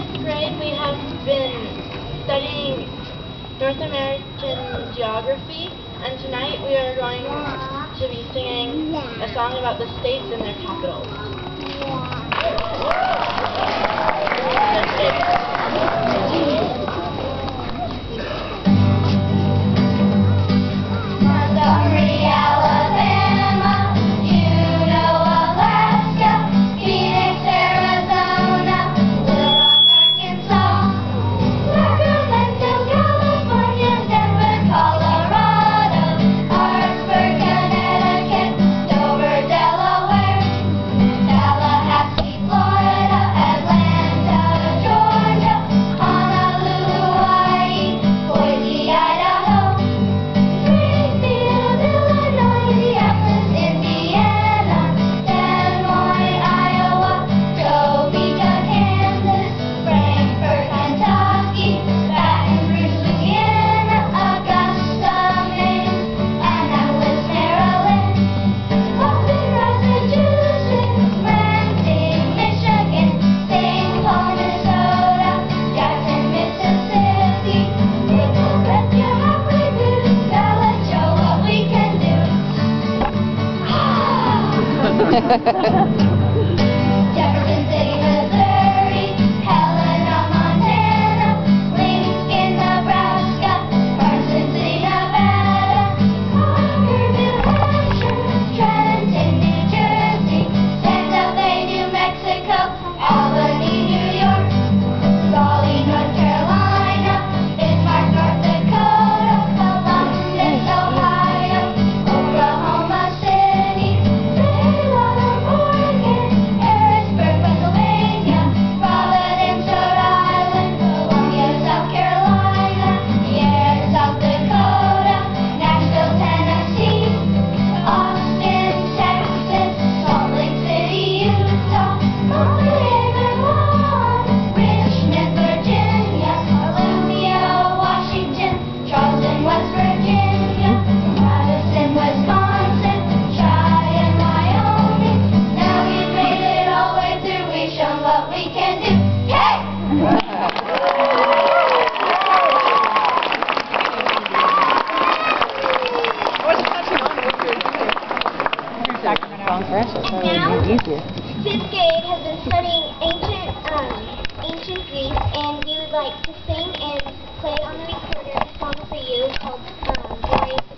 grade, we have been studying North American geography, and tonight we are going to be singing a song about the states and their capitals. Jefferson City, Missouri, Helena, Montana, Lincoln, Nebraska, Carson City, Nevada, Concord, New Hampshire, Trenton, New Jersey, Santa Fe, New Mexico, Albany, New York, Raleigh, North Carolina, Bismarck, North Dakota, Columbus, Ohio, Oklahoma City, Now, 5th grade has been studying ancient Greece, and we would like to sing and play on the recorder a song for you called Glory.